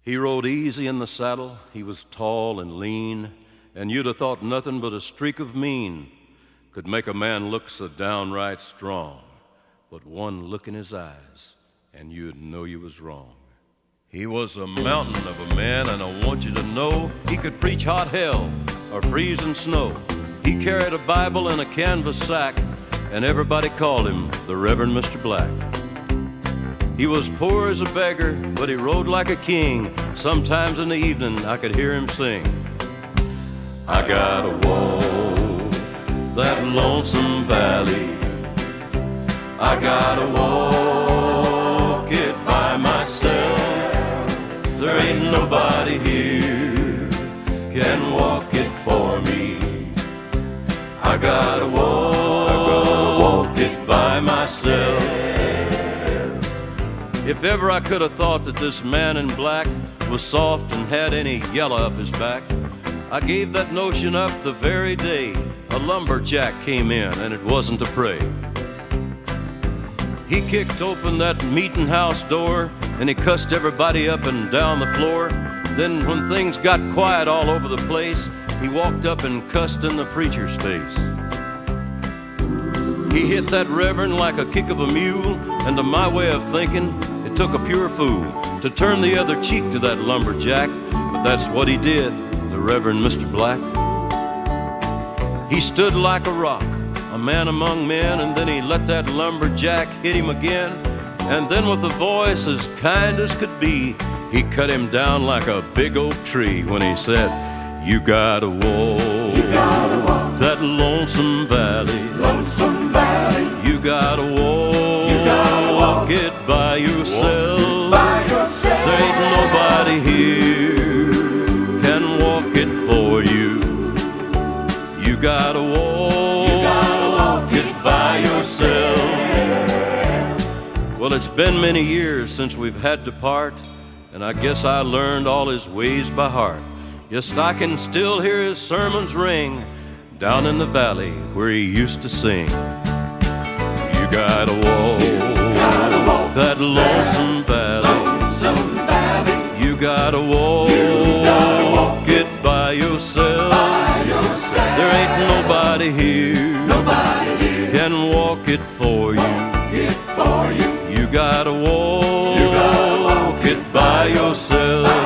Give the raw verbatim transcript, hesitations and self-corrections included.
He rode easy in the saddle, he was tall and lean, and you'd have thought nothing but a streak of mean could make a man look so downright strong. But one look in his eyes, and you'd know you was wrong. He was a mountain of a man, and I want you to know he could preach hot hell or freezing snow. He carried a Bible in a canvas sack, and everybody called him the Reverend Mister Black. He was poor as a beggar, but he rode like a king. Sometimes in the evening I could hear him sing. I gotta walk that lonesome valley. I gotta walk it by myself. There ain't nobody here can walk it for me. I gotta walk, I gotta walk it by myself. If ever I could have thought that this man in black was soft and had any yellow up his back, I gave that notion up the very day a lumberjack came in, and it wasn't to pray. He kicked open that meeting house door, and he cussed everybody up and down the floor. Then when things got quiet all over the place, he walked up and cussed in the preacher's face. He hit that reverend like a kick of a mule, and to my way of thinking, it took a pure fool to turn the other cheek to that lumberjack, but that's what he did, the Reverend Mister Black. He stood like a rock, a man among men, and then he let that lumberjack hit him again. And then with a voice as kind as could be, he cut him down like a big oak tree when he said, You gotta walk, you gotta walk that lonesome valley, lonesome valley. You gotta walk, you gotta walk it by yourself. Walk it by yourself. There ain't nobody here can walk it for you. You gotta walk, you gotta walk it by yourself. Well, it's been many years since we've had to part, and I guess I learned all his ways by heart. Yes, I can still hear his sermons ring down in the valley where he used to sing. You gotta walk, you gotta walk that lonesome valley. Lonesome valley. You gotta walk, you gotta walk it by yourself. by yourself. There ain't nobody here, nobody here can walk it for you. Walk it for you. You gotta walk, you gotta walk it by yourself.